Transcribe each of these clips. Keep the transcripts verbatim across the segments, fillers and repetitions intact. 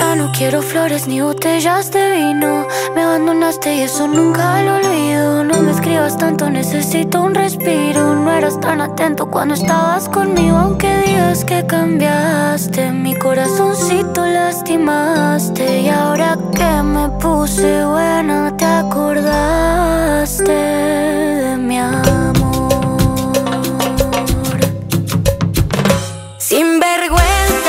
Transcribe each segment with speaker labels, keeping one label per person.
Speaker 1: ya no quiero flores ni botellas de vino. Me abandonaste y eso nunca lo olvido. No me escribas tanto, necesito un respiro. No eras tan atento cuando estabas conmigo. Aunque digas que cambiaste, mi corazoncito lastimaste. Y ahora que me puse buena, te acordaste de mi amor. Sin vergüenza,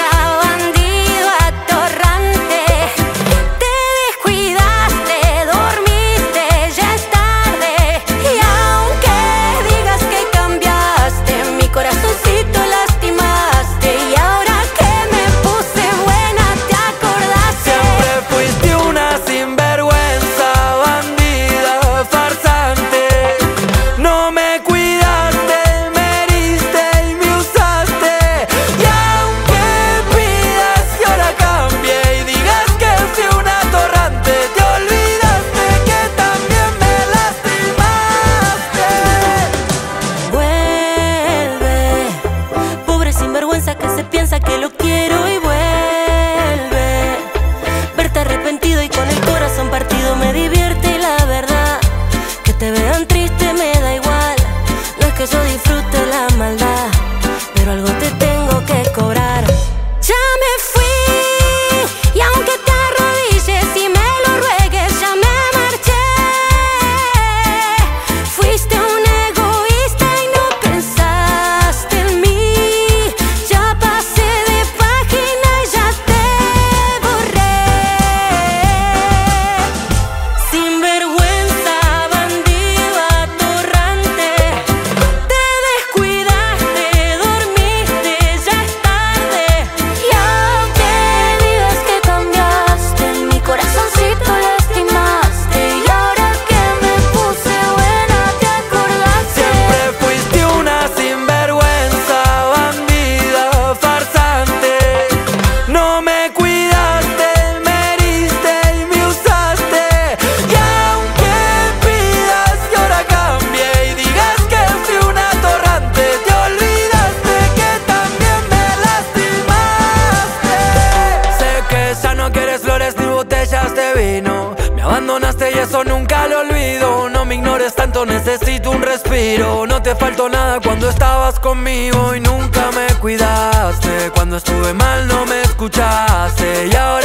Speaker 1: que se piensa que lo quiero y vuelve. Verte arrepentido y con el corazón partido me divierte, y la verdad que te vean triste me da igual. No es que yo disfrute la maldad, pero algo te tengo que cobrar. Ya me fui y aunque te arrodilles y me lo ruegues, ya me marché. Fuiste un egoísta y no pensaste en mí. Me abandonaste y eso nunca lo olvido. No me ignores tanto, necesito un respiro. No te faltó nada cuando estabas conmigo y nunca me cuidaste. Cuando estuve mal no me escuchaste y ahora